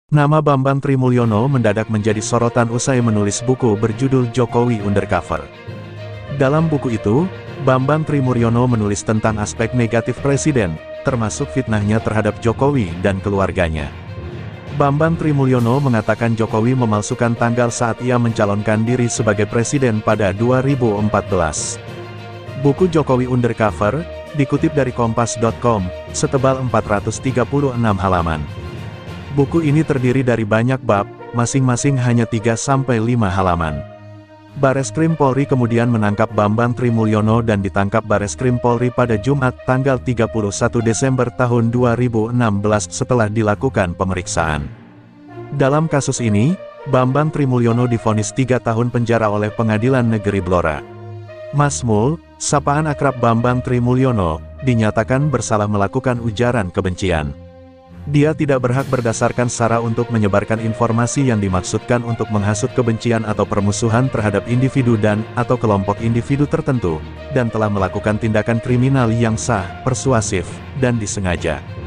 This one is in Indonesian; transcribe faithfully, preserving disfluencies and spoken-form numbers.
Nama Bambang Trimulyono mendadak menjadi sorotan usai menulis buku berjudul Jokowi Undercover. Dalam buku itu, Bambang Trimulyono menulis tentang aspek negatif Presiden, termasuk fitnahnya terhadap Jokowi dan keluarganya. Bambang Trimulyono mengatakan Jokowi memalsukan tanggal saat ia mencalonkan diri sebagai presiden pada dua ribu empat belas. Buku Jokowi Undercover, dikutip dari kompas titik com, setebal empat ratus tiga puluh enam halaman. Buku ini terdiri dari banyak bab, masing-masing hanya tiga sampai lima halaman. Bareskrim Polri kemudian menangkap Bambang Trimulyono dan ditangkap Bareskrim Polri pada Jumat tanggal tiga puluh satu Desember tahun dua ribu enam belas setelah dilakukan pemeriksaan. Dalam kasus ini, Bambang Trimulyono divonis tiga tahun penjara oleh Pengadilan Negeri Blora. Mas Mul, sapaan akrab Bambang Trimulyono, dinyatakan bersalah melakukan ujaran kebencian. Dia tidak berhak berdasarkan sara untuk menyebarkan informasi yang dimaksudkan untuk menghasut kebencian atau permusuhan terhadap individu dan, atau kelompok individu tertentu, dan telah melakukan tindakan kriminal yang sah, persuasif, dan disengaja.